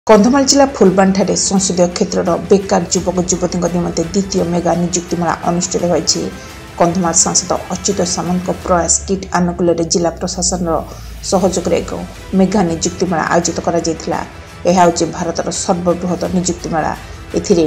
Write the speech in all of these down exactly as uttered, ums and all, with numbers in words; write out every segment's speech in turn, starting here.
कंधमाल जिला फुलबाणी संसदीय क्षेत्र बेकार युवक युवती निमंते द्वितीय मेगा नियुक्तिमेला अनुष्ठित होती। कंधमाल सांसद अच्युत सामंत प्रयास किट आनुकूल्य जिला प्रशासन सहयोग एक मेगा नियुक्तिमेला आयोजित कर भारत सर्वबृहत नियुक्तिमेला। एथिरे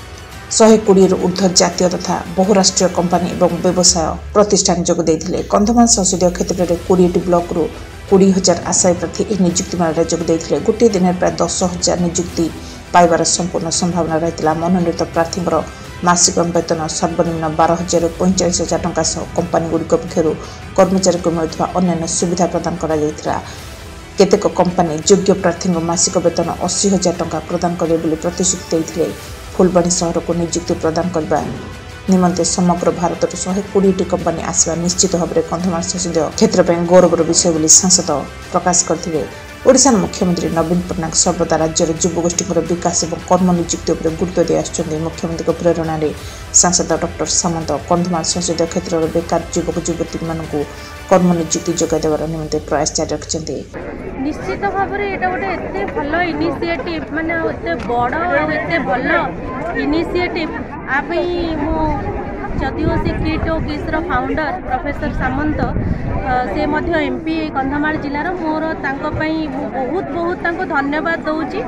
शहे कोड़े ऊर्ध्व जातीय तथा बहुराष्ट्रीय कंपानी और व्यवसाय प्रतिष्ठान जोग देथिले। कंधमाल संसदीय क्षेत्र में कोड़े ब्लॉक रु कोड़े हजार आशायी प्रार्थी यह नियुक्तिमेला जोग देथिले। गोटे दिन प्राय दस हजार नियुक्ति पाइबार संपूर्ण संभावना रही। मनोनीत प्रार्थी मासिक वेतन सर्वनिम्न बारह हजार पैंचाश हजार टंका सह कंपानी गुड़िक पक्षर कर्मचारी को मिलुवा अन्य सुविधा प्रदान करा जायतिला। केतेक कंपानी योग्य प्रार्थी मासिक वेतन अस्सी हजार टंका प्रदान करे बोली प्रतिश्रुति देथिले। फुलबाणी सहर को नियुक्ति प्रदान करने निमंते समग्र भारत शहे कोड़े कंपानी आसवा निश्चित भाव में कंधमाल संसदीय क्षेत्र में गौरवर विषय बोली सांसद प्रकाश करथिले। ओडिशा मुख्यमंत्री नवीन पट्टनायक सर्वदा राज्यर युवगोष्ठी विकास और कर्म नियुक्ति पर गुरुत्व दे आसुछन्ति। मुख्यमंत्री प्रेरणा रे सांसद डॉक्टर सामंत कंधमाल संसदीय क्षेत्र में बेकार युवक युवती मानू कर्म नियुक्ति जोगाई देवार निमंते प्रयास जारी रखिछन्ति। निश्चित भाव में एटा गोटे एते भलो इनिशिएटिव माने एते बड़ और एते भलो इनिशिएटिव आ पई मो जदिओ से किट और किसर फाउंडर प्रोफेसर सामंत से मध्य एमपी कंधमाल जिलार मोर तांको पई बहुत बहुत तांको धन्यवाद दउची।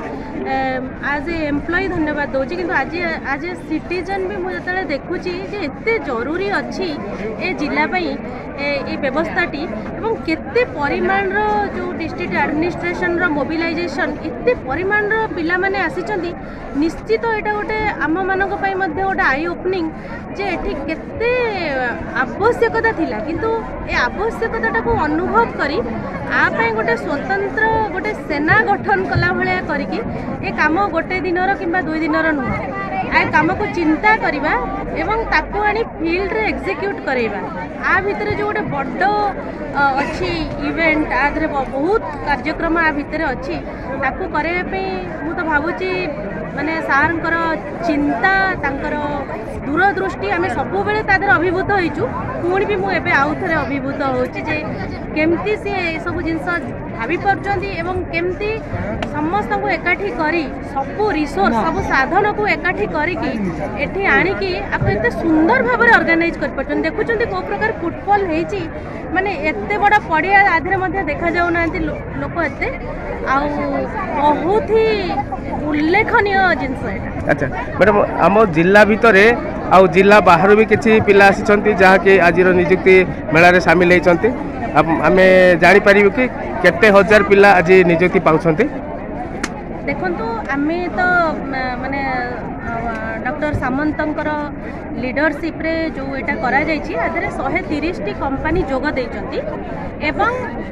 आज ए एम्प्लॉय धन्यवाद दउची किंतु आज आज ए सिटीजन भी मु जतले देखुची जे एते जरूरी अछि ए जिला पई ए व्यवस्थाटी एवं केते परिमाण रो जो डिस्ट्रिक्ट एडमिनिस्ट्रेशन रो मोबिलाइजेशन एते परिमाण रो पिला माने आसीचंती। निश्चित एटा गोटे आम मानक पई मध्ये गोटे आई ओपनिंग जे एठी केते आवश्यकता थिला किंतु ए आवश्यकता को अनुभव करी आ पई गोटे स्वतंत्र गोटे सेना गठन कला भलिया करिकी ए काम गोटे दिनर किंबा दुई दिनर नुह आ काम को चिंता करवा एवं ताको आनी फील्ड रे एग्जीक्यूट करैबा आ भितर जो गोटे बड़ अच्छी इवेंट आधे बहुत कार्यक्रम आ भितर अच्छी ताको करैबा पे मु तो भाबुची माने सारंकर चिंता तांकर दूरदृष्टि आम सब बेले तादर अभिभूत होइचु। पुणी भी मु एबे आउ थरे अभिभूत होची जे केमती से सब जिनस भाभी परचंती एवं केमती समस्त को एकाठी करी सब रिसोर्स सब साधन को एकाठी करिकी एठी आनिकी आप एते सुंदर भाव में ऑर्गेनाइज कर परचन। देखुचंती को प्रकार फुटबॉल हेची माने एते बड़ा पड़िया आधे मध्य देखा जाउ नांती लोक एते आ बहुत ही उल्लेखनीय जिनस। अच्छा मैडम आम जिला भितरे आउ जिला बाहर भी किसी पिला आसी जहाँकि आज नियुक्ति मेला रे शामिल होती आम जापर कि केते हजार पिला आज नियुक्ति पाउछन्ति। देखंतु आमे तो माने डॉक्टर सामंतंकर लीडरशिप रे जो एटा करा जायछि आदरे एक सौ तीस टी कंपनी जोग दैछन्ति एवं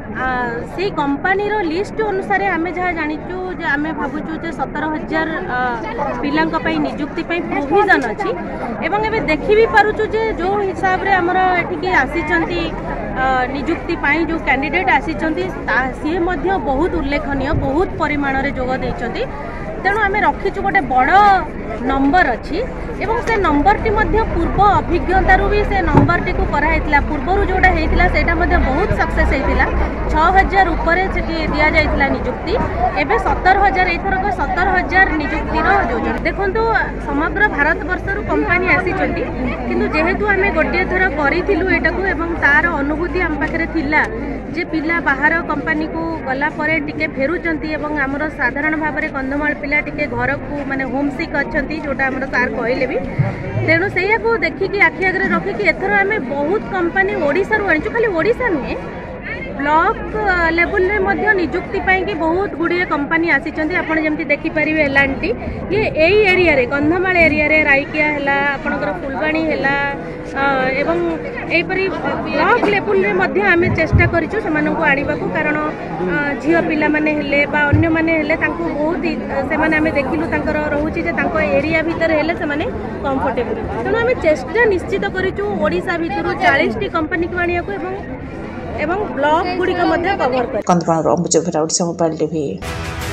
से कंपनी रो लिस्ट अनुसार आमे जहा जानिचु जे आमे भाबुचु जे सत्रह हजार पिलांक पई नियुक्ति पई प्रोविजन अछि एवं एबे देखि भी पारुचु जे जो हिसाब रे हमर एठिके आसीचन्ति नियुक्ति पाई जो कैंडिडेट आसीचन्ति सी मध्य बहुत उल्लेखनीय बहुत परिमाण रे जोग दैछन्ति। तेणु आम रखीचु गोटे बड़ नंबर अच्छी एवं से नंबर टी मध्य पूर्व अभिज्ञतारू भी से नंबर टी को कराइला पूर्वर जोड़ा होता से बहुत सक्सेस होता छः हजार उपर दि जाइला नियुक्ति एवं सतर हजार एथरक सतर हजार नियुक्तिर योजना। देखु समग्र भारत वर्षर कंपानी आसी किंतु जेहेतु आम गोटे थर करूँ एटाक तार अनुभूति आम पाखे थिला जे पिला बाहर कंपानी को गला परे टिके फेरुचंती एवं आमर साधारण भाव में कंधमाल पिला टिके घर को माने होम सिक अच्छी जोटा आमर सार कहले भी तेणु से देखिकी आखि आगे रखिकी एथर आम बहुत कंपानी ओडिशा रू आनिचु खाली ओडिशा नुहे ब्लॉक लेवल रे मध्य नियुक्ति पाई कि बहुत गुड़िए कंपानी आसीचंती। आपण जेमती देखि परिबे एलांटी ये एई एरिया रे कंधमाल एरिया रे राइकिया हैला आपनकर फुलबाणी हैला एवं एपरी ब्लॉक लेवल रे मध्य आमे चेष्टा करिचु सेमानन को आनिबा को कारण झियो पिला माने हेले बा अन्य माने हेले तांको बहुत से माने आमे देखिलु तांकर रहउची जे तांको एरिया भीतर हेले से माने कंफर्टेबल तेणु आमे चेष्टा निश्चित करिचु ओडिशा भीतर चालीस टी कंपनी को आनिया को एवं एवं ब्लॉक गुड़ी का मध्य कवर कर। Kandhamal Odisha mobile TV.